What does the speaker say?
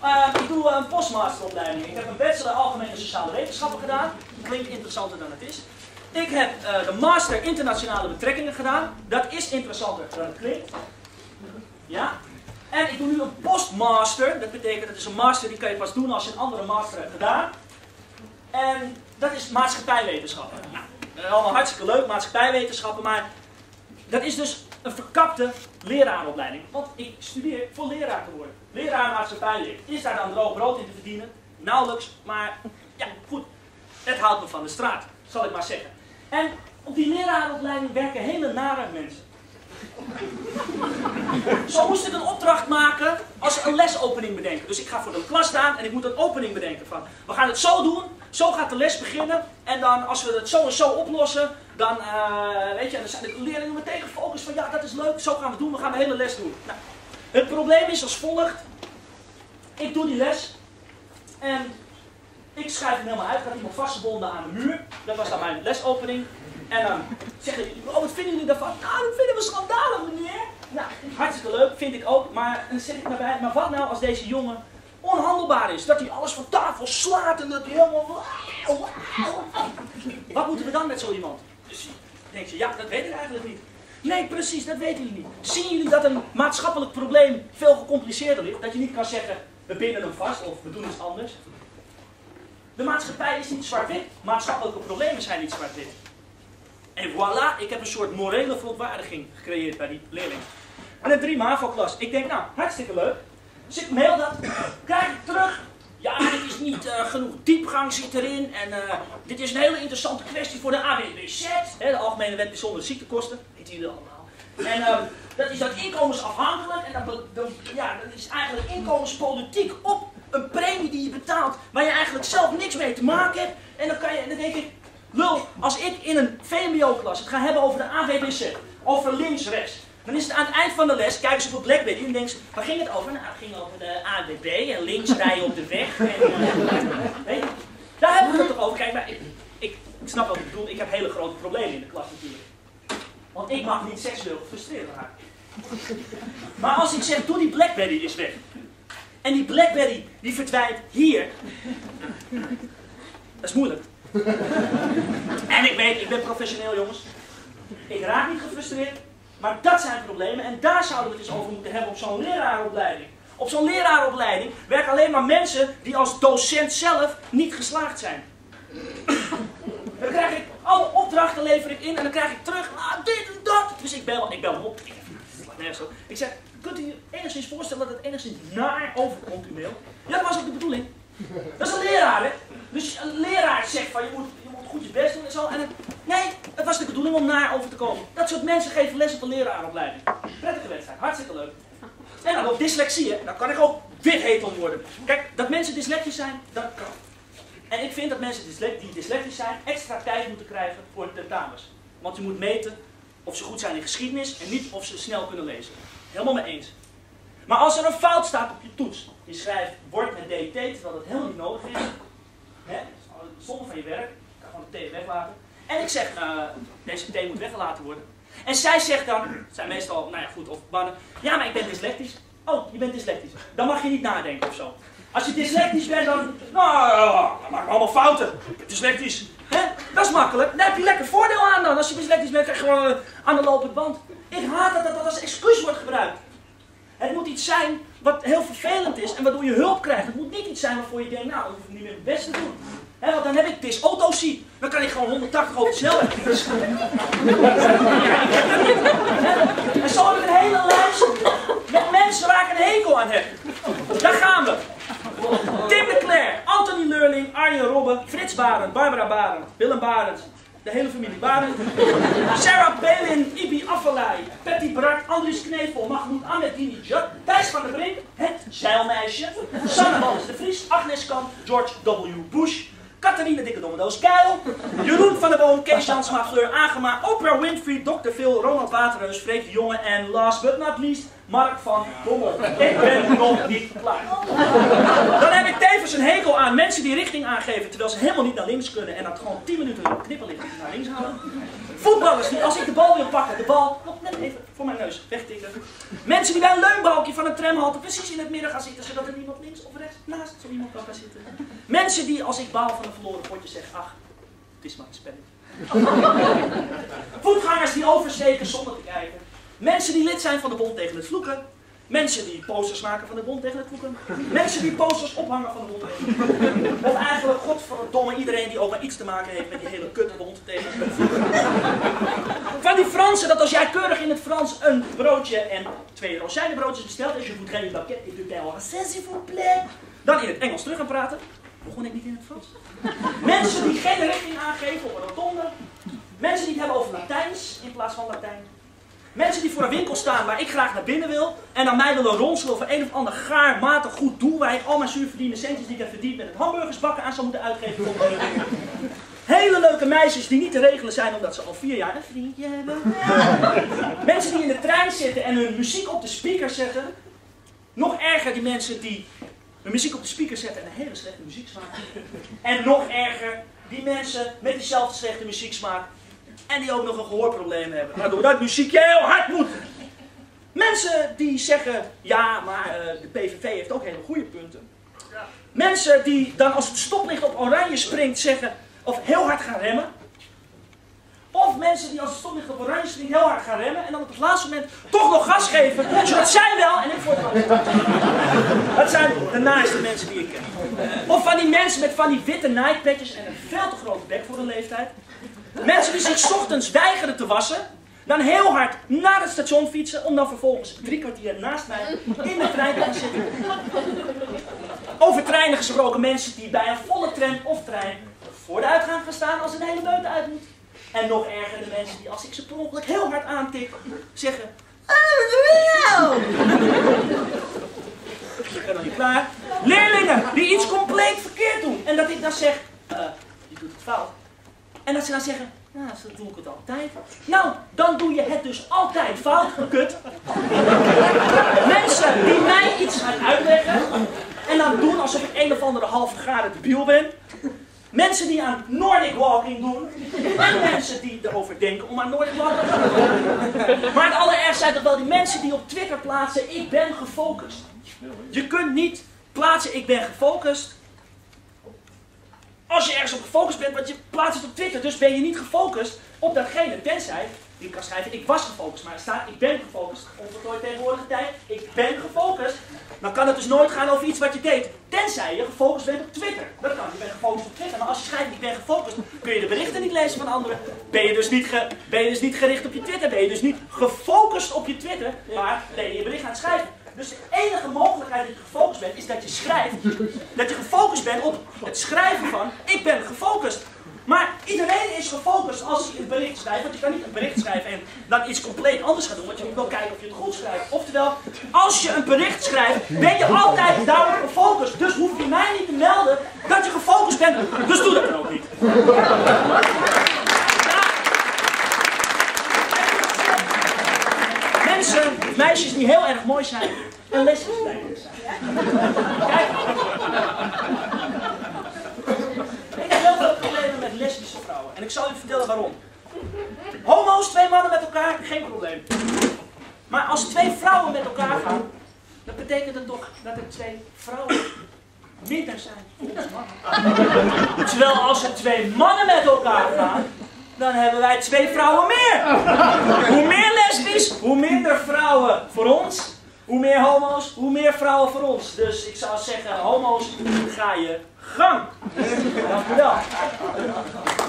Ik doe een postmasteropleiding. Ik heb een bachelor Algemene Sociale Wetenschappen gedaan. Klinkt interessanter dan het is. Ik heb de master Internationale Betrekkingen gedaan. Dat is interessanter dan het klinkt. Ja. En ik doe nu een postmaster. Dat betekent, dat is een master die kan je pas doen als je een andere master hebt gedaan. En dat is maatschappijwetenschappen. Nou, allemaal hartstikke leuk, maatschappijwetenschappen, maar dat is dus een verkapte leraaropleiding. Want ik studeer voor leraar te worden. Leraar maatschappijleer. Is daar dan droog brood in te verdienen? Nauwelijks, maar ja, goed. Het haalt me van de straat, zal ik maar zeggen. En op die leraaropleiding werken hele nare mensen. Zo moest ik een opdracht maken als een lesopening bedenken. Dus ik ga voor de klas staan en ik moet een opening bedenken van, we gaan het zo doen, zo gaat de les beginnen en dan als we het zo en zo oplossen, dan, weet je, dan zijn de leerlingen meteen gefocust van, ja, dat is leuk, zo gaan we het doen, we gaan de hele les doen. Nou, het probleem is als volgt, ik doe die les en ik schrijf hem helemaal uit, ik had iemand vastgebonden aan de muur, dat was dan mijn lesopening. En dan zeggen jullie, oh, wat vinden jullie daarvan? Nou, dat vinden we schandalig, meneer. Nou, hartstikke leuk, vind ik ook. Maar dan zeg ik daarbij, maar wat nou als deze jongen onhandelbaar is? Dat hij alles van tafel slaat en dat hij helemaal... Wat moeten we dan met zo iemand? Dus dan denk je, ja, dat weet ik eigenlijk niet. Nee, precies, dat weten jullie niet. Zien jullie dat een maatschappelijk probleem veel gecompliceerder ligt? Dat je niet kan zeggen, we binden hem vast of we doen iets anders. De maatschappij is niet zwart-wit. Maatschappelijke problemen zijn niet zwart-wit. En voilà, ik heb een soort morele verontwaardiging gecreëerd bij die leerling. En een 3 MAVO-klas. Ik denk, nou, hartstikke leuk. Dus ik mail dat, krijg ik terug. Ja, dit is niet genoeg diepgang zit erin. En dit is een hele interessante kwestie voor de AWBZ. De Algemene Wet Bijzondere Ziektekosten. Weten jullie allemaal. En dat is dan inkomensafhankelijk. En dat is eigenlijk inkomenspolitiek op een premie die je betaalt. Waar je eigenlijk zelf niks mee te maken hebt. En dan denk ik... Lul, als ik in een VMBO-klas het ga hebben over de AWBZ, over links-rechts, dan is het aan het eind van de les, kijken ze op Blackberry en denken ze, waar ging het over? Nou, het ging over de AWB en links rijden op de weg. En, weet je, daar hebben we het toch over. Kijk, maar ik snap wat ik bedoel, ik heb hele grote problemen in de klas natuurlijk. Want ik mag niet seksueel gefrustreerd raken. Maar als ik zeg, doe die Blackberry is weg. En die Blackberry, die verdwijnt hier. Dat is moeilijk. En ik weet, ik ben professioneel jongens. Ik raak niet gefrustreerd, maar dat zijn problemen en daar zouden we het eens over moeten hebben op zo'n leraaropleiding. Op zo'n leraaropleiding werken alleen maar mensen die als docent zelf niet geslaagd zijn. Dan krijg ik alle opdrachten lever ik in en dan krijg ik terug, dit en dat. Dus ik bel hem op. Ik zeg, kunt u je enigszins voorstellen dat het enigszins naar overkomt, uw mail? Ja, dat was ook de bedoeling. Dat is een leraar, hè? Dus een leraar zegt van je moet goed je best doen en zo. En nee, het was de bedoeling om naar over te komen. Dat soort mensen geven les op de leraaropleiding. Prettige wedstrijd, hartstikke leuk. En dan ook dyslexie, dan kan ik ook withetel worden. Kijk, dat mensen dyslectisch zijn, dat kan. En ik vind dat mensen die dyslectisch zijn extra tijd moeten krijgen voor tentamens. Want je moet meten of ze goed zijn in geschiedenis en niet of ze snel kunnen lezen. Helemaal mee eens. Maar als er een fout staat op je toets, je schrijft woord met DT terwijl dat helemaal niet nodig is, hè, zonder van je werk, je kan gewoon de T weglaten. En ik zeg, deze T moet weggelaten worden. En zij zegt dan, het zijn meestal, nou ja goed, of mannen, ja maar ik ben dyslectisch. Oh, je bent dyslectisch. Dan mag je niet nadenken of zo. Als je dyslectisch bent dan, nou, dan maak ik allemaal fouten. Ik ben dyslectisch. Hè? Dat is makkelijk. Daar heb je lekker voordeel aan dan. Als je dyslectisch bent, krijg je gewoon aan de lopende band. Ik haat dat als excuus wordt gebruikt. Het moet iets zijn wat heel vervelend is en waardoor je hulp krijgt. Het moet niet iets zijn waarvoor je denkt, nou, ik hoef niet meer mijn best te doen. He, want dan heb ik dysautosie. Dan kan ik gewoon 180 over de snelweg. En zo heb ik een hele lijst met mensen waar ik een hekel aan heb. Daar gaan we. Tim de Cler, Anthony Leurling, Arjen Robben, Frits Barend, Barbara Barend, Willem Barend. De hele familie Barend. Sarah Palin, Ibi Afellay, Patty Brak, Andries Knevel, Mahmoud Ahmadinejad, Thijs van der Brink, het zeilmeisje, Sanne Wallis de Vries, Agnes Kamp, George W. Bush, Catharine Dikkedommedoos Keil, Jeroen van der Boom, Kees Jansma, Fleur Agema, Oprah Winfrey, Dr. Phil, Ronald Waterreus, Freek de Jonge en last but not least, Mark van Bommel. Ik ben nog niet klaar. Dan heb ik tevens een hekel aan mensen die richting aangeven terwijl ze helemaal niet naar links kunnen en dat gewoon 10 minuten knipperlicht naar links houden. Voetballers die als ik de bal wil pakken, de bal nog net even voor voor mijn neus, wegtikken. Mensen die bij een leunbalkje van een tramhalte precies in het midden gaan zitten, zodat er niemand links of rechts naast zo iemand kan gaan zitten. Mensen die als ik baal van een verloren potje zeggen, ach, het is maar een spelletje. Voetgangers die oversteken zonder te kijken. Mensen die lid zijn van de Bond tegen het Vloeken. Mensen die posters maken van de Bond tegen het Vloeken. Mensen die posters ophangen van de Bond tegen het Vloeken. Of eigenlijk, godverdomme, iedereen die ook maar iets te maken heeft met die hele kutbond tegen het Vloeken. Van die Fransen, dat als jij keurig in het Frans een broodje en 2 rozijnenbroodjes bestelt, en je voudrais une baguette et du pain au raisin, s'il vous plaît, dan in het Engels terug gaan praten. Begon ik niet in het Frans? Mensen die geen richting aangeven op een rotonde. Mensen die het hebben over Latijns in plaats van Latijn. Mensen die voor een winkel staan waar ik graag naar binnen wil en aan mij willen ronselen over een of ander gaar, matig, goed doel waar ik al mijn zuurverdiende centjes die ik heb verdiend met het hamburgersbakken aan zou moeten uitgeven. Hele leuke meisjes die niet te regelen zijn omdat ze al 4 jaar een vriendje hebben. Mensen die in de trein zitten en hun muziek op de speaker zetten. Nog erger die mensen die hun muziek op de speaker zetten en een hele slechte muzieksmaak. En nog erger die mensen met diezelfde slechte muzieksmaak en die ook nog een gehoorprobleem hebben, waardoor dat muziekje heel hard moet. Mensen die zeggen, ja, maar de PVV heeft ook hele goede punten. Mensen die dan als het stoplicht op oranje springt zeggen, of heel hard gaan remmen. Of mensen die als het stoplicht op oranje springt heel hard gaan remmen en dan op het laatste moment toch nog gas geven, zodat zij wel en ik voor het gas. Dat zijn de naaste mensen die ik ken. Of van die mensen met van die witte naaipetjes en een veel te grote bek voor hun leeftijd. Mensen die zich 's ochtends weigeren te wassen, dan heel hard naar het station fietsen, om dan vervolgens 3 kwartier naast mij in de trein te gaan zitten. Over treinen gesproken, mensen die bij een volle tram of trein voor de uitgang gaan staan als een hele meute uit moet. En nog erger de mensen die als ik ze per ongeluk heel hard aantik, zeggen, wat doe je nou? Ik ben nog niet klaar. Leerlingen die iets compleet verkeerd doen. En dat ik dan zeg, je doet het fout. En dat ze dan zeggen, nou, zo doe ik het altijd. Nou, dan doe je het dus altijd fout, kut. Mensen die mij iets gaan uitleggen en dan doen alsof ik een of andere halve garen debiel ben. Mensen die aan Nordic Walking doen. En mensen die erover denken om aan Nordic Walking te doen. Maar het allerergste zijn toch wel die mensen die op Twitter plaatsen, ik ben gefocust. Je kunt niet plaatsen, ik ben gefocust. Als je ergens op gefocust bent, want je plaatst het op Twitter, dus ben je niet gefocust op datgene, tenzij je kan schrijven, ik was gefocust, maar er staat, ik ben gefocust, onvoltooid tegenwoordige tijd, ik ben gefocust, dan kan het dus nooit gaan over iets wat je deed, tenzij je gefocust bent op Twitter. Dat kan, je bent gefocust op Twitter, maar als je schrijft, ik ben gefocust, kun je de berichten niet lezen van anderen, ben je dus niet gericht op je Twitter, ben je dus niet gefocust op je Twitter, maar ben je bericht aan het schrijven. Dus de enige mogelijkheid dat je gefocust bent, is dat je schrijft. Dat je gefocust bent op het schrijven van, ik ben gefocust. Maar iedereen is gefocust als je een bericht schrijft, want je kan niet een bericht schrijven en dan iets compleet anders gaan doen, want je moet wel kijken of je het goed schrijft. Oftewel, als je een bericht schrijft, ben je altijd daarop gefocust. Dus hoef je mij niet te melden dat je gefocust bent, dus doe dat dan ook niet. Mensen, meisjes die heel erg mooi zijn en lesbisch lijken zijn. Kijk. Ik heb heel veel problemen met lesbische vrouwen. En ik zal u vertellen waarom. Homo's, 2 mannen met elkaar, geen probleem. Maar als 2 vrouwen met elkaar gaan, dan betekent het toch dat er 2 vrouwen minder zijn voor ons mannen. Terwijl als er 2 mannen met elkaar gaan, dan hebben wij 2 vrouwen meer. Hoe meer lesbisch, hoe minder vrouwen voor ons. Hoe meer homo's, hoe meer vrouwen voor ons. Dus ik zou zeggen, homo's, ga je gang. Dank u wel.